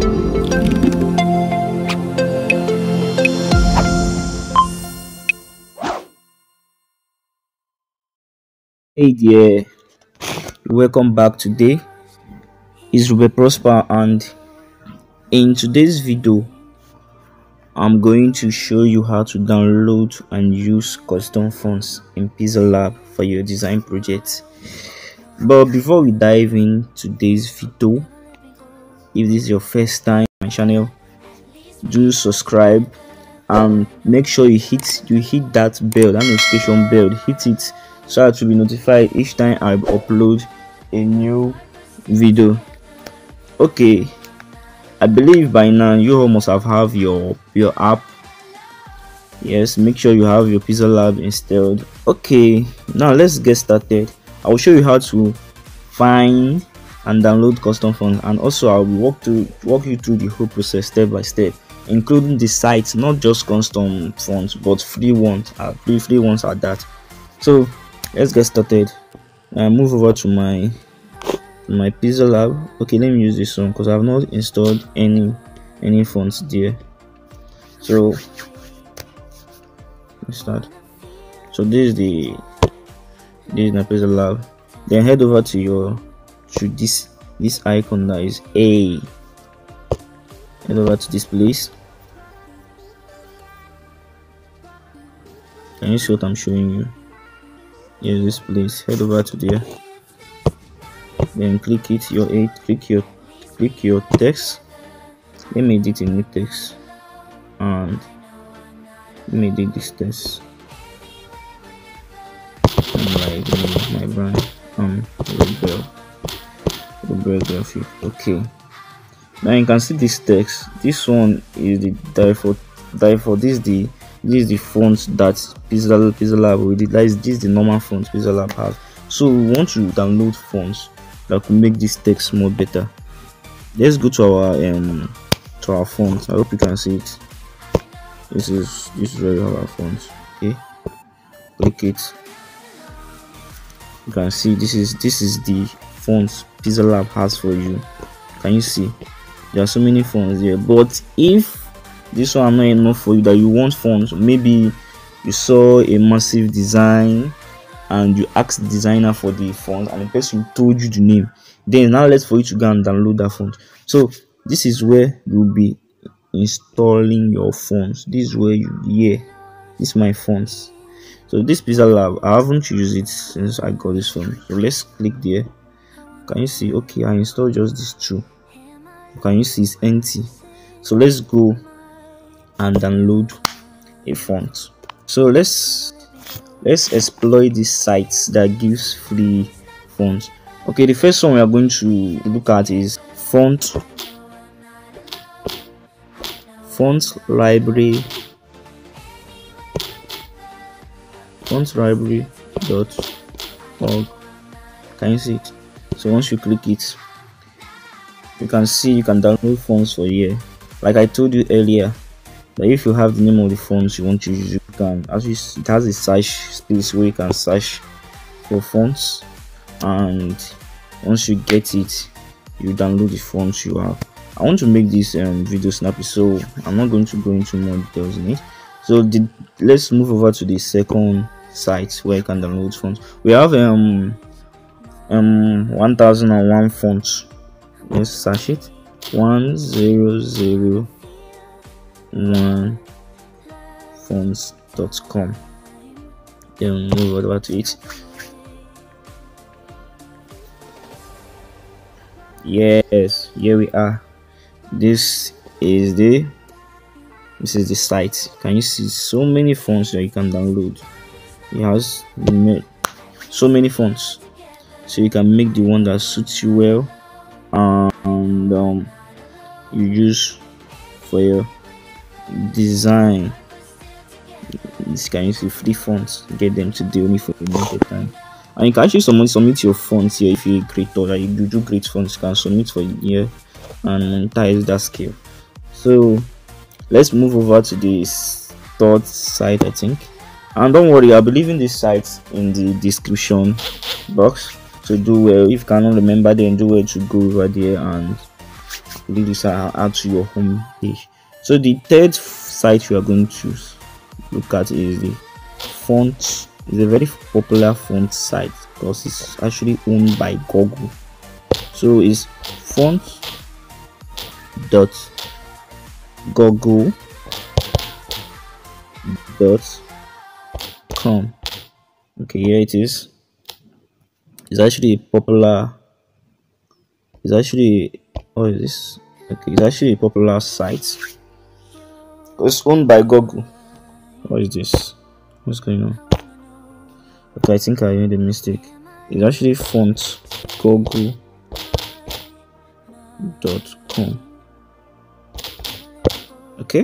Hey there, welcome back. Today is Ruben Prosper, and in today's video I'm going to show you how to download and use custom fonts in Pixellab for your design project. But before we dive in today's video, if this is your first time on my channel, do subscribe and make sure you hit that bell, that notification bell, hit it so that you'll be notified each time I upload a new video. Okay, I believe by now you almost have your app. Yes, make sure you have your Pixellab installed. Okay, now let's get started. I will show you how to find and download custom fonts, and also I will walk you through the whole process step by step, including the sites, not just custom fonts but free ones, free ones at that. So let's get started. Move over to my Pixellab. Okay, let me use this one because I have not installed any fonts there. So let's start. So this is my Pixellab. Then head over to this icon that is A. Head over to this place. Can you see what I'm showing you? Yes, this place. Head over to there. Then click it. Click your text. Let me edit a new text, and let me edit this text. Like my brand, Rebel graphic. Okay. Now you can see this text. This one is the default. This is the font that Pixellab with it. This is the normal font Pixellab has. So we want to download fonts that could make this text more better. Let's go to our font. I hope you can see it. This is where we have our font. Okay, click it. You can see this is the font Pixellab has for you. Can you see? There are so many fonts here, but if this one not enough for you, that you want fonts, maybe you saw a massive design and you asked the designer for the font and the person told you the name, then now let's for you to go and download that font. So this is where you'll be installing your fonts. This is where this is my fonts. So this Pixellab, I haven't used it since I got this phone. So let's click there. Can you see? Okay, I installed just these two. Can you see it's empty? So let's go and download a font. So let's exploit these sites that gives free fonts. Okay, the first one we are going to look at is font library. Fontlibrary.org. Can you see it? So once you click it, you can see you can download fonts for here. Like I told you earlier, that if you have the name of the fonts you want to use, you can. It has a search space where you can search for fonts, and once you get it, you download the fonts you have. I want to make this video snappy, so I'm not going to go into more details in it. So let's move over to the second site where you can download fonts. We have 1001 fonts. Let's search it. 1001 fonts.com. Then move over to it. Yes, here we are. This is the site. Can you see so many fonts that you can download? It has so many fonts, so you can make the one that suits you well, and you use for your design. This, can you see free fonts? Get them today only for a limited time. And you can actually submit your fonts here. If you're a creator that you do great fonts, you can submit for here and monetize that skill. So let's move over to this third site, I think. And don't worry, I'll be leaving this site in the description box. So do well. If you cannot remember, then do well to go over there and lead this out to your home page. So the third site you are going to look at is the font. It's a very popular font site because it's actually owned by Google. So it's font.google.com. Okay, here it is. It's actually a popular. It's actually, what is this? Okay, it's actually a popular site. It's owned by Google. What is this? What's going on? Okay, I think I made a mistake. It's actually fontgoogle.com. Okay.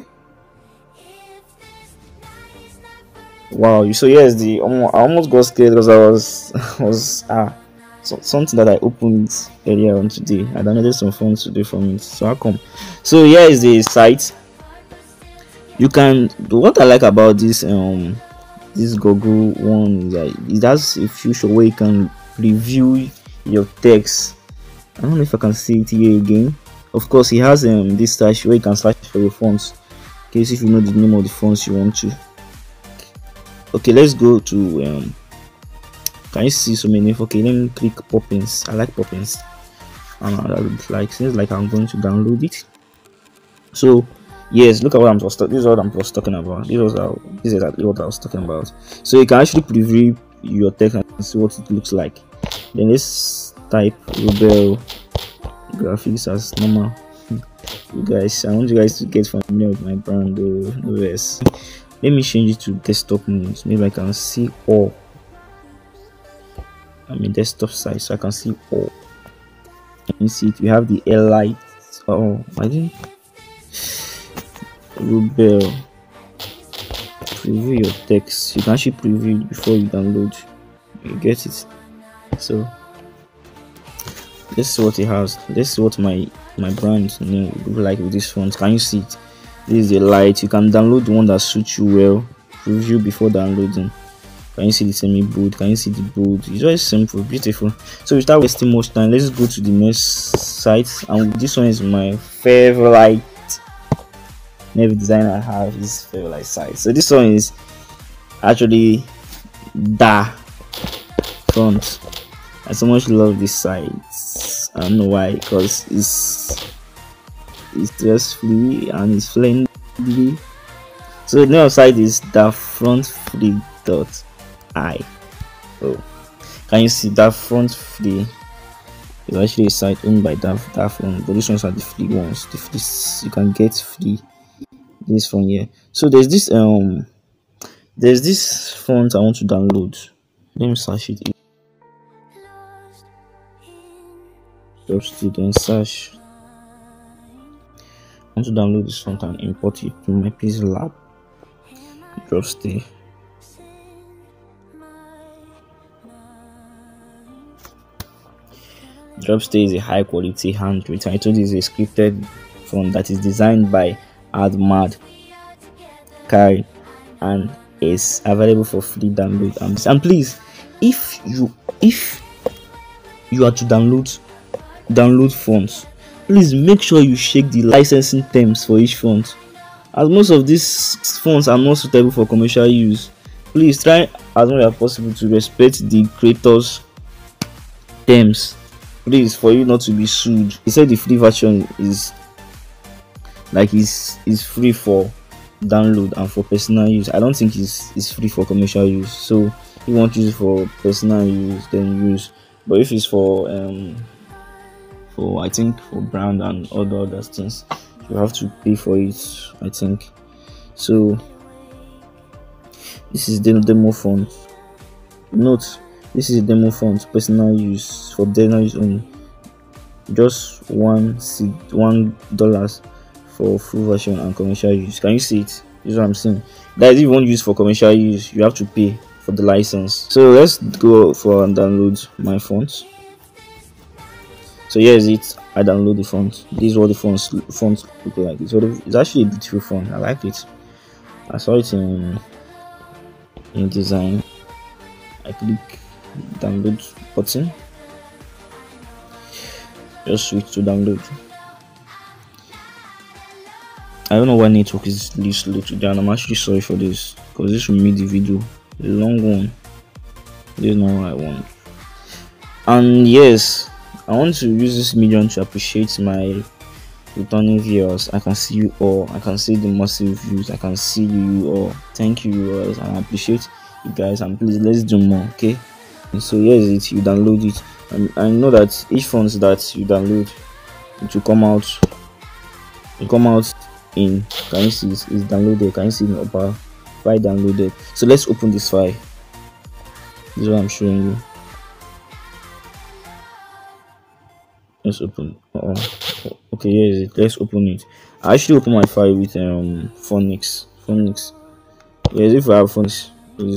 Wow. So yes, I almost got scared because I was something that I opened earlier on today. I downloaded some fonts today from it. So how come? So here is the site. You can. What I like about this Google one is that it has a feature where you can review your text. I don't know if I can see it here again. Of course, it has this slash where you can search for your fonts in case if you know the name of the fonts you want to. Okay, let's go to can you see so many? Okay, let me click Poppins. I like Poppins. I don't know, that looks like, seems like I'm going to download it. So yes, look at what this is what I'm talking about. This is exactly what I was talking about. So you can actually preview your text and see what it looks like. Then let's type Rebel graphics as normal. You guys, I want you guys to get familiar with my brand OS. Let me change it to desktop mode. Maybe I can see all. I'm in desktop side, so I can see all. Let me see it. We have the light. Oh, I didn't. Rebel. Preview your text. You can actually preview it before you download. You get it. So let's see what it has. Let's see what my brand name look like with this font. Can you see it? This is the light. You can download the one that suits you well. Preview before downloading. Can you see the semi bold? Can you see the bold? It's very simple, beautiful. So without wasting much time, let's go to the next site. And this one is my favorite. Every designer I have his favorite site. So this one is actually Da Font. I so much love this site. I don't know why, because it's just free and it's friendly. So the name of the site is dafrontfree.i. Oh, can you see that front free? It's actually a site owned by Dafront, but these ones are the free ones. The free, you can get free this from here. So there's this font I want to download. Let me search it. Drop student search. I want to download this font and import it to my Pixellab. Drop stay. Dropstay is a high quality handwritten. I told you it's a scripted font that is designed by Admad Kari and is available for free download. And please, if you are to download fonts, please make sure you check the licensing terms for each font, as most of these fonts are not suitable for commercial use. Please try as much as possible to respect the creators' terms, please, for you not to be sued. He said the free version is free for download and for personal use. I don't think it's free for commercial use. So if you want to use it for personal use, then use. But if it's for I think for brand and all the other things, you have to pay for it, I think. So this is the demo font. Note, this is a demo font, personal use, for personal use only. Just $1 for full version and commercial use. Can you see it? This is what I'm saying. That if you want to use for commercial use, you have to pay for the license. So let's go for and download my font. So here is it. I download the font. This is what the fonts look like. It's actually a beautiful font. I like it. I saw it in design. I click download button. Just switch to download. I don't know why network is this slow today, and I'm actually sorry for this because this will make the video a long one. This is not what I want. And yes, I want to use this medium to appreciate my returning viewers. I can see you all. I can see the massive views. I can see you all. Thank you viewers, and I appreciate you guys. And please, let's do more, okay? And so here's it. You download it, and I know that each font that you download, it will come out. It come out in. Can you see it's downloaded? Can you see the upper file downloaded? So let's open this file. This is what I'm showing you. Let's open. Okay, here is it. Let's open it. I actually open my file with phonics. Yes, if I have phonics,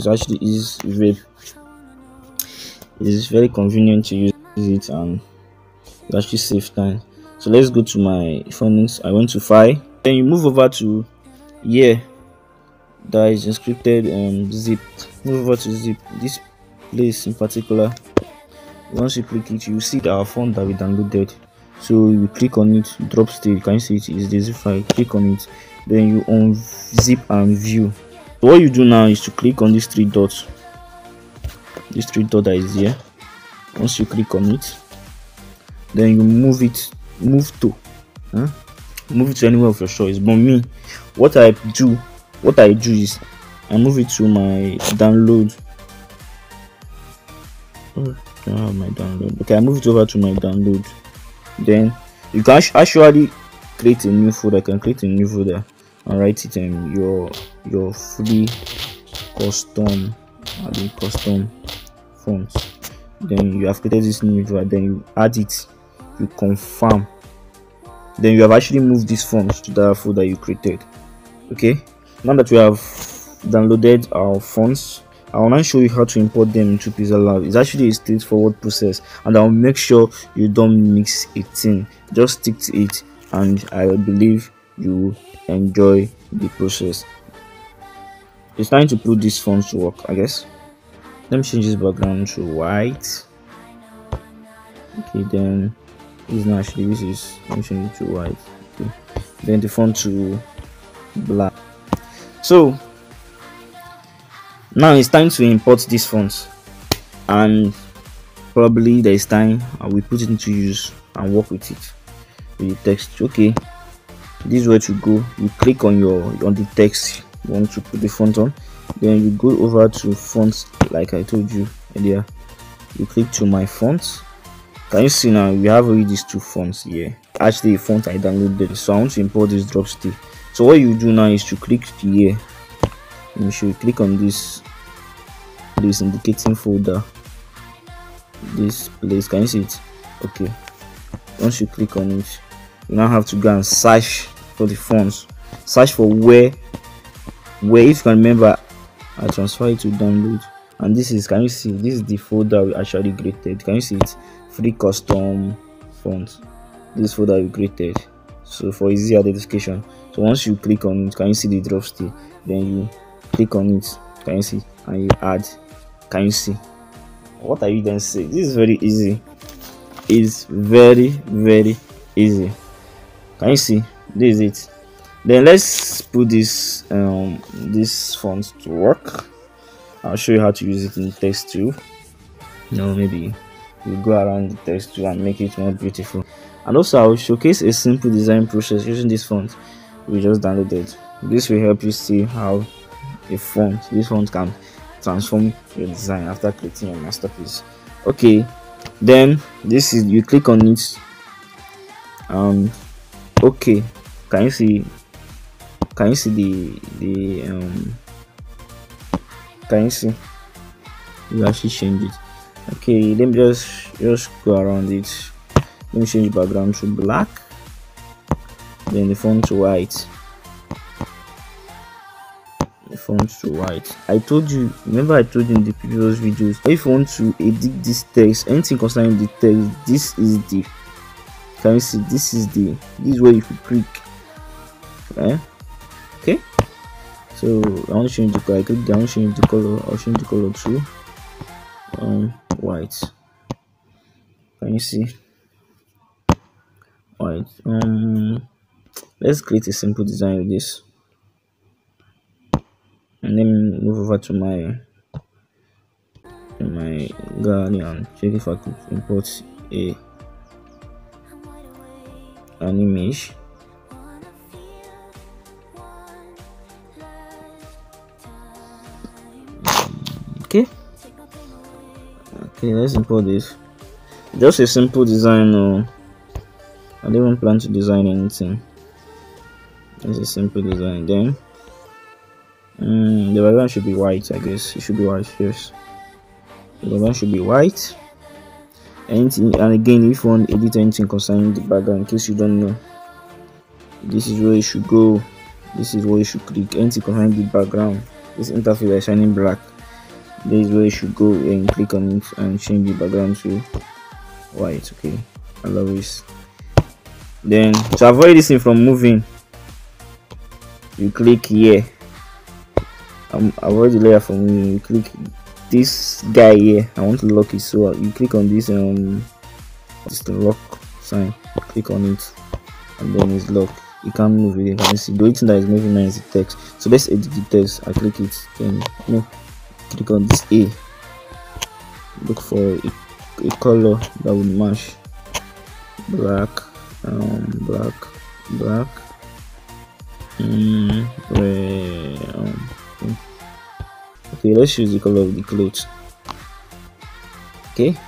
it's very convenient to use it, and it actually save time. So let's go to my phonics. I went to file, then you move over to here that is encrypted zip. Move over to zip. This place in particular, once you click it, you see our font that we downloaded. So you click on it, drop state. Can you see it is the zip file? Click on it, then you unzip and view. So what you do now is to click on these three dots. This three dot that is here. Once you click on it, then you move to anywhere of your choice. But me, what I do is I move it to my download. My download. Okay, I move it over to my download. Then you can actually create a new folder. I can create a new folder and write it in your free custom fonts. Then you have created this new folder. Then you add it. You confirm. Then you have actually moved this font to that folder you created. Okay. Now that we have downloaded our fonts, I will now show you how to import them into Pixellab. It's actually a straightforward process, and I'll make sure you don't mix a thing. Just stick to it, and I believe you will enjoy the process. It's time to put these fonts to work, I guess. Let me change this background to white. Okay, then this is let me change it to white. Okay, then the font to black. So now it's time to import these fonts, and probably there is time and we put it into use and work with it with the text. Okay, this is where to go. You click on the text you want to put the font on, then you go over to fonts like I told you earlier. You click to my fonts. Can you see now we have already these two fonts here? Actually, a font I downloaded, so I want to import this drop stick. So what you do now is to click here. Let me show you. Click on this place indicating folder. This place, can you see it? Okay. Once you click on it, you now have to go and search for the fonts. Search for where if you can remember, I transfer it to download. And this is, can you see? This is the folder we actually created. Can you see it? Free custom fonts. This folder we created. So for easy identification. So once you click on it, can you see the drop stick? Then you click on it, can you see, and you add. Can you see? What are you then saying? This is very easy. It's very easy. Can you see? This is it. Then let's put this font to work. I'll show you how to use it in text too. Maybe you go around the text too and make it more beautiful. And also I'll showcase a simple design process using this font we just downloaded. This will help you see how this font can transform your design after creating your masterpiece. Okay, then this is, you click on it, okay, can you see can you see you actually change it. Okay, let me just go around it. Let me change background to black, then the font to white. I told you, remember I told you in the previous videos, if you want to edit this text, anything concerning the text, this is the, can you see, this is where you could click. Okay, so I want to change the color. I click down, change the color. I'll change the color to white. Can you see white? Let's create a simple design with this, and then move over to my gallery and check if I could import a an image. Okay, let's import this. Just a simple design. No, I don't even plan to design anything. It's a simple design. Then the background should be white. I guess it should be white. Yes, the background should be white. Anything, and again, if you want to edit anything concerning the background, in case you don't know, this is where you should go. This is where you should click. Anything concerning the background, this interface is shining black. This is where you should go and click on it and change the background to white. Okay, allow this. Then to avoid this thing from moving, you click here. Avoid the layer from moving. You click this guy here. I want to lock it, so you click on this just the lock sign. Click on it, and then it's locked. You can't move it. You can see the only thing that is moving now is the text. So let's edit the text. I click it. Then click on this A. Look for a color that would match. Black, black. Okay, let's choose the color of the clothes. Okay.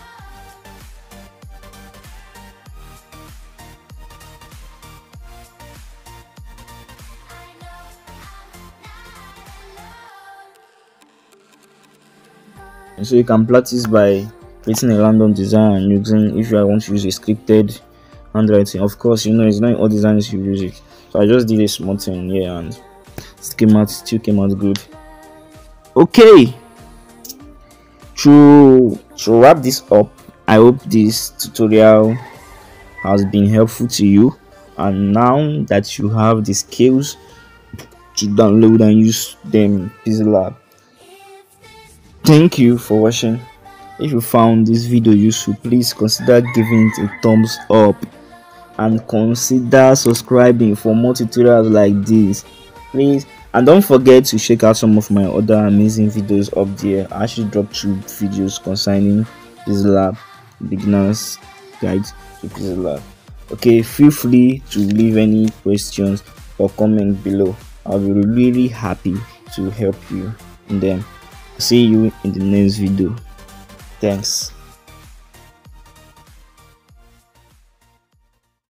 And so you can practice by creating a random design and using, if you want to use a scripted handwriting. Of course, you know it's not all designs you use it. So I just did a small thing here and still came out good. Okay, to wrap this up, I hope this tutorial has been helpful to you, and now that you have the skills to download and use them in Pixellab. Thank you for watching. If you found this video useful, please consider giving it a thumbs up and consider subscribing for more tutorials like this, please. And don't forget to check out some of my other amazing videos up there. I actually dropped 2 videos concerning Pixellab, beginners guide to Pixellab. Okay, feel free to leave any questions or comment below. I'll be really happy to help you in them. See you in the next video. Thanks.